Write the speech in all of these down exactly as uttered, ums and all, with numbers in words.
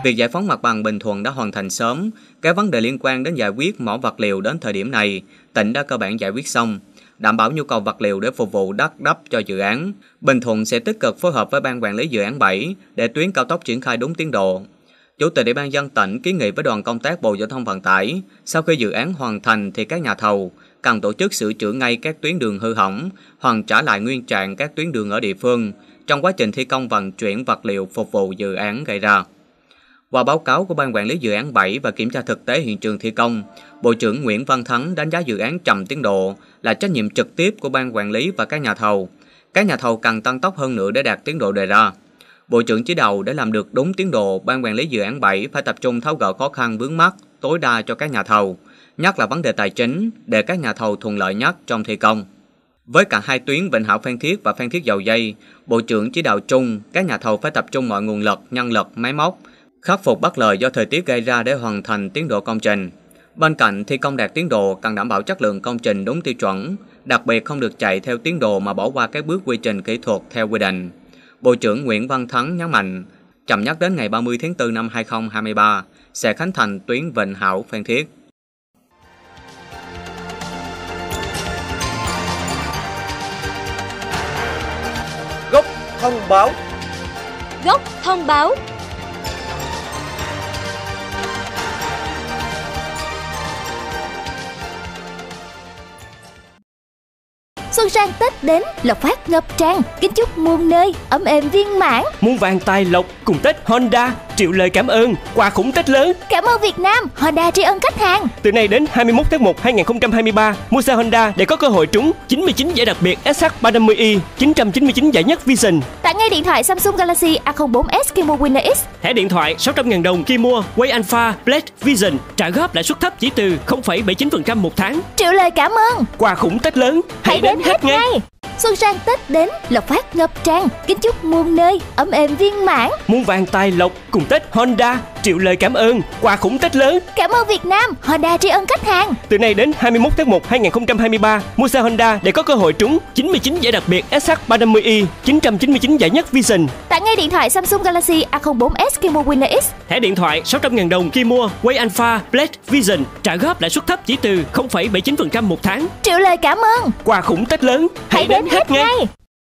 Việc giải phóng mặt bằng Bình Thuận đã hoàn thành sớm, các vấn đề liên quan đến giải quyết mỏ vật liệu đến thời điểm này, tỉnh đã cơ bản giải quyết xong, đảm bảo nhu cầu vật liệu để phục vụ đắp đắp cho dự án. Bình Thuận sẽ tích cực phối hợp với Ban Quản lý Dự án bảy để tuyến cao tốc triển khai đúng tiến độ. Chủ tịch Ủy ban nhân dân tỉnh kiến nghị với đoàn công tác Bộ Giao thông Vận tải, sau khi dự án hoàn thành thì các nhà thầu cần tổ chức sửa chữa ngay các tuyến đường hư hỏng, hoàn trả lại nguyên trạng các tuyến đường ở địa phương trong quá trình thi công vận chuyển vật liệu phục vụ dự án gây ra. Qua báo cáo của Ban Quản lý Dự án bảy và kiểm tra thực tế hiện trường thi công, Bộ trưởng Nguyễn Văn Thắng đánh giá dự án chậm tiến độ là trách nhiệm trực tiếp của Ban Quản lý và các nhà thầu. Các nhà thầu cần tăng tốc hơn nữa để đạt tiến độ đề ra. Bộ trưởng chỉ đạo để làm được đúng tiến độ, Ban Quản lý Dự án bảy phải tập trung tháo gỡ khó khăn vướng mắc tối đa cho các nhà thầu, nhất là vấn đề tài chính để các nhà thầu thuận lợi nhất trong thi công. Với cả hai tuyến Vĩnh Hảo Phan Thiết và Phan Thiết Dầu Giây, Bộ trưởng chỉ đạo chung các nhà thầu phải tập trung mọi nguồn lực, nhân lực, máy móc, khắc phục bất lợi do thời tiết gây ra để hoàn thành tiến độ công trình. Bên cạnh thi công đạt tiến độ, cần đảm bảo chất lượng công trình đúng tiêu chuẩn, đặc biệt không được chạy theo tiến độ mà bỏ qua các bước quy trình kỹ thuật theo quy định. Bộ trưởng Nguyễn Văn Thắng nhấn mạnh, chậm nhất đến ngày ba mươi tháng tư năm hai nghìn không trăm hai mươi ba sẽ khánh thành tuyến Vĩnh Hảo Phan Thiết. Góc thông báo. Góc thông báo. Xuân sang Tết đến, lộc phát ngập tràn, kính chúc muôn nơi ấm êm viên mãn. Muôn vàng tài lộc cùng Tết Honda, triệu lời cảm ơn, quà khủng Tết lớn. Cảm ơn Việt Nam, Honda tri ân khách hàng. Từ nay đến hai mươi mốt tháng một năm hai nghìn không trăm hai mươi ba, mua xe Honda để có cơ hội trúng chín mươi chín giải đặc biệt ét hát ba trăm năm mươi i, chín trăm chín mươi chín giải nhất Vision. Tặng ngay điện thoại Samsung Galaxy A không bốn S khi mua Winner X. Thẻ điện thoại sáu trăm nghìn đồng khi mua Way Alpha Black Vision, trả góp lãi suất thấp chỉ từ không phẩy bảy mươi chín phần trăm một tháng. Triệu lời cảm ơn, quà khủng Tết lớn. Hãy, Hãy đến, đến hết ngay. ngay. Xuân sang Tết đến, lộc phát ngập tràn, kính chúc muôn nơi ấm êm viên mãn. Muôn vàng tài lộc cùng Tết Honda, triệu lời cảm ơn, quà khủng Tết lớn. Cảm ơn Việt Nam, Honda tri ân khách hàng. Từ nay đến hai mươi mốt tháng một năm hai nghìn không trăm hai mươi ba, mua xe Honda để có cơ hội trúng chín mươi chín giải đặc biệt ét hát ba trăm năm mươi i, chín trăm chín mươi chín giải nhất Vision. Tặng ngay điện thoại Samsung Galaxy A không bốn S khi mua Winner X. Thẻ điện thoại sáu trăm nghìn đồng khi mua Way Alpha Black Vision, trả góp lãi suất thấp chỉ từ không phẩy bảy mươi chín phần trăm một tháng. Triệu lời cảm ơn, quà khủng Tết lớn. Hãy, Hãy đến, đến hết ngay. ngay.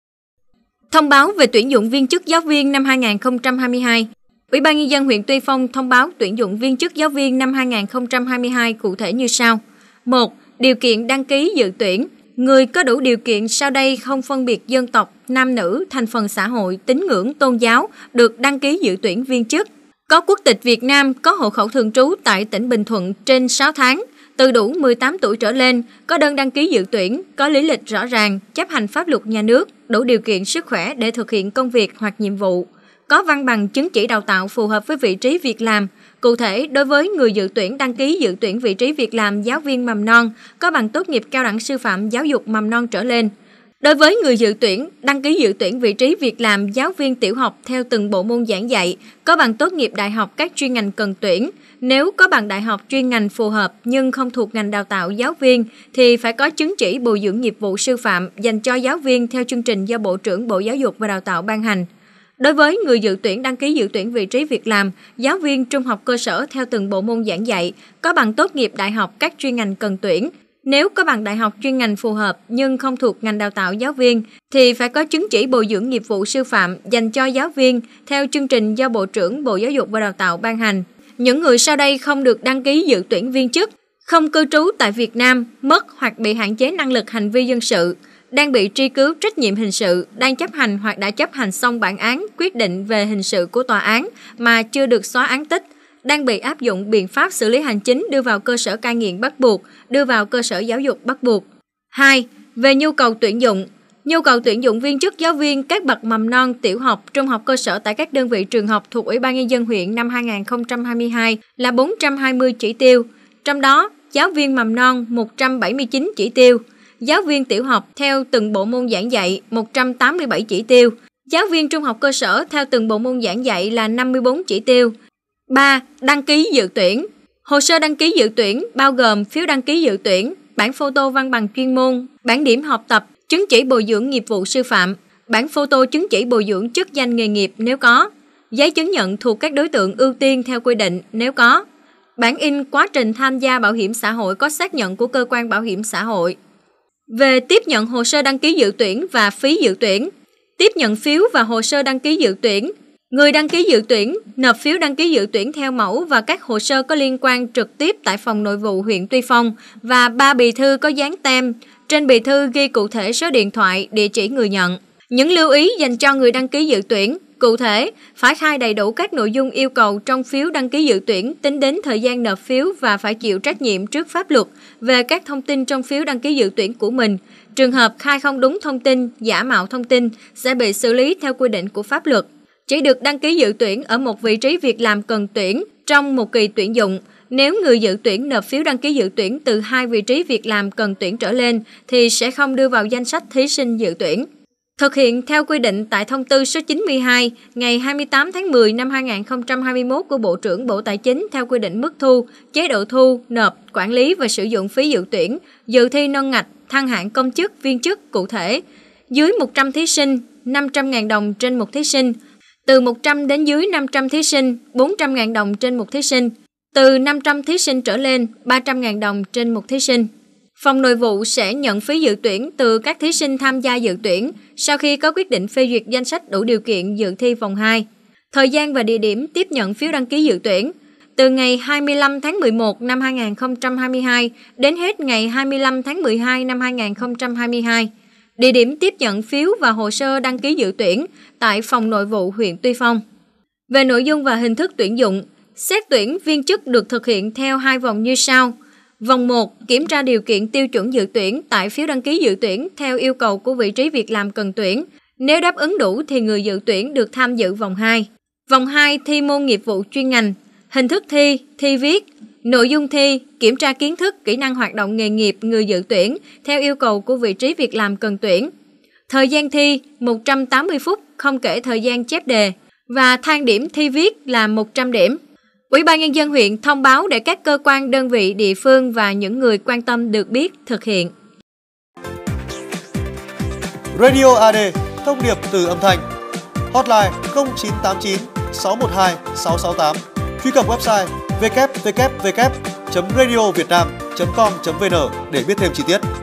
Thông báo về tuyển dụng viên chức giáo viên năm hai nghìn không trăm hai mươi hai. Ủy ban nhân dân huyện Tuy Phong thông báo tuyển dụng viên chức giáo viên năm hai nghìn không trăm hai mươi hai cụ thể như sau. một. Điều kiện đăng ký dự tuyển. Người có đủ điều kiện sau đây không phân biệt dân tộc, nam nữ, thành phần xã hội, tín ngưỡng, tôn giáo được đăng ký dự tuyển viên chức. Có quốc tịch Việt Nam, có hộ khẩu thường trú tại tỉnh Bình Thuận trên sáu tháng, từ đủ mười tám tuổi trở lên, có đơn đăng ký dự tuyển, có lý lịch rõ ràng, chấp hành pháp luật nhà nước, đủ điều kiện sức khỏe để thực hiện công việc hoặc nhiệm vụ, có văn bằng chứng chỉ đào tạo phù hợp với vị trí việc làm. Cụ thể, đối với người dự tuyển đăng ký dự tuyển vị trí việc làm giáo viên mầm non, có bằng tốt nghiệp cao đẳng sư phạm giáo dục mầm non trở lên. Đối với người dự tuyển đăng ký dự tuyển vị trí việc làm giáo viên tiểu học theo từng bộ môn giảng dạy, có bằng tốt nghiệp đại học các chuyên ngành cần tuyển. Nếu có bằng đại học chuyên ngành phù hợp nhưng không thuộc ngành đào tạo giáo viên thì phải có chứng chỉ bồi dưỡng nghiệp vụ sư phạm dành cho giáo viên theo chương trình do Bộ trưởng Bộ Giáo dục và Đào tạo ban hành. Đối với người dự tuyển đăng ký dự tuyển vị trí việc làm giáo viên trung học cơ sở theo từng bộ môn giảng dạy, có bằng tốt nghiệp đại học các chuyên ngành cần tuyển. Nếu có bằng đại học chuyên ngành phù hợp nhưng không thuộc ngành đào tạo giáo viên thì phải có chứng chỉ bồi dưỡng nghiệp vụ sư phạm dành cho giáo viên theo chương trình do Bộ trưởng Bộ Giáo dục và Đào tạo ban hành. Những người sau đây không được đăng ký dự tuyển viên chức: không cư trú tại Việt Nam, mất hoặc bị hạn chế năng lực hành vi dân sự, đang bị truy cứu trách nhiệm hình sự, đang chấp hành hoặc đã chấp hành xong bản án, quyết định về hình sự của tòa án mà chưa được xóa án tích, đang bị áp dụng biện pháp xử lý hành chính đưa vào cơ sở cai nghiện bắt buộc, đưa vào cơ sở giáo dục bắt buộc. hai. Về nhu cầu tuyển dụng. Nhu cầu tuyển dụng viên chức giáo viên các bậc mầm non, tiểu học, trung học cơ sở tại các đơn vị trường học thuộc Ủy ban nhân dân huyện năm hai nghìn không trăm hai mươi hai là bốn trăm hai mươi chỉ tiêu. Trong đó, giáo viên mầm non một trăm bảy mươi chín chỉ tiêu, giáo viên tiểu học theo từng bộ môn giảng dạy một trăm tám mươi bảy chỉ tiêu, giáo viên trung học cơ sở theo từng bộ môn giảng dạy là năm mươi bốn chỉ tiêu. ba. Đăng ký dự tuyển. Hồ sơ đăng ký dự tuyển bao gồm phiếu đăng ký dự tuyển, bản photo văn bằng chuyên môn, bản điểm học tập, chứng chỉ bồi dưỡng nghiệp vụ sư phạm, bản photo chứng chỉ bồi dưỡng chức danh nghề nghiệp nếu có, giấy chứng nhận thuộc các đối tượng ưu tiên theo quy định nếu có, bản in quá trình tham gia bảo hiểm xã hội có xác nhận của cơ quan bảo hiểm xã hội. Về tiếp nhận hồ sơ đăng ký dự tuyển và phí dự tuyển, tiếp nhận phiếu và hồ sơ đăng ký dự tuyển, người đăng ký dự tuyển nộp phiếu đăng ký dự tuyển theo mẫu và các hồ sơ có liên quan trực tiếp tại phòng nội vụ huyện Tuy Phong và ba bì thư có dán tem. Trên bì thư ghi cụ thể số điện thoại, địa chỉ người nhận. Những lưu ý dành cho người đăng ký dự tuyển. Cụ thể, phải khai đầy đủ các nội dung yêu cầu trong phiếu đăng ký dự tuyển tính đến thời gian nộp phiếu và phải chịu trách nhiệm trước pháp luật về các thông tin trong phiếu đăng ký dự tuyển của mình. Trường hợp khai không đúng thông tin, giả mạo thông tin sẽ bị xử lý theo quy định của pháp luật. Chỉ được đăng ký dự tuyển ở một vị trí việc làm cần tuyển trong một kỳ tuyển dụng. Nếu người dự tuyển nộp phiếu đăng ký dự tuyển từ hai vị trí việc làm cần tuyển trở lên thì sẽ không đưa vào danh sách thí sinh dự tuyển. Thực hiện theo quy định tại thông tư số chín mươi hai ngày hai mươi tám tháng mười năm hai nghìn không trăm hai mươi mốt của Bộ trưởng Bộ Tài chính theo quy định mức thu, chế độ thu, nộp, quản lý và sử dụng phí dự tuyển, dự thi nâng ngạch, thăng hạng công chức, viên chức cụ thể. Dưới một trăm thí sinh, năm trăm nghìn đồng trên một thí sinh. Từ một trăm đến dưới năm trăm thí sinh, bốn trăm nghìn đồng trên một thí sinh. Từ năm trăm thí sinh trở lên, ba trăm nghìn đồng trên một thí sinh. Phòng Nội vụ sẽ nhận phí dự tuyển từ các thí sinh tham gia dự tuyển sau khi có quyết định phê duyệt danh sách đủ điều kiện dự thi vòng hai. Thời gian và địa điểm tiếp nhận phiếu đăng ký dự tuyển từ ngày hai mươi lăm tháng mười một năm hai nghìn không trăm hai mươi hai đến hết ngày hai mươi lăm tháng mười hai năm hai nghìn không trăm hai mươi hai. Địa điểm tiếp nhận phiếu và hồ sơ đăng ký dự tuyển tại Phòng Nội vụ huyện Tuy Phong. Về nội dung và hình thức tuyển dụng, xét tuyển viên chức được thực hiện theo hai vòng như sau. Vòng một, kiểm tra điều kiện tiêu chuẩn dự tuyển tại phiếu đăng ký dự tuyển theo yêu cầu của vị trí việc làm cần tuyển. Nếu đáp ứng đủ thì người dự tuyển được tham dự vòng hai. Vòng hai, thi môn nghiệp vụ chuyên ngành. Hình thức thi, thi viết. Nội dung thi, kiểm tra kiến thức, kỹ năng hoạt động nghề nghiệp người dự tuyển theo yêu cầu của vị trí việc làm cần tuyển. Thời gian thi, một trăm tám mươi phút không kể thời gian chép đề. Và thang điểm thi viết là một trăm điểm. Ủy ban Nhân dân huyện thông báo để các cơ quan, đơn vị, địa phương và những người quan tâm được biết thực hiện. Radio a đê, thông điệp từ âm thanh. Hotline không chín tám chín sáu một hai sáu sáu tám. Truy cập website w w w chấm radio vietnam chấm com chấm v n để biết thêm chi tiết.